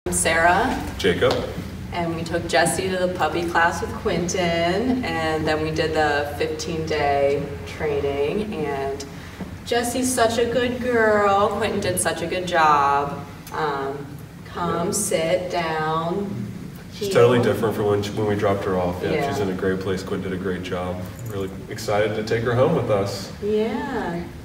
Sarah. Jacob. And we took Jessie to the puppy class with Quentin, and then we did the 15-day training, and Jessie's such a good girl. Quentin did such a good job. Come, sit down. She's totally different from when we dropped her off. Yeah, she's in a great place. Quentin did a great job. Really excited to take her home with us. Yeah.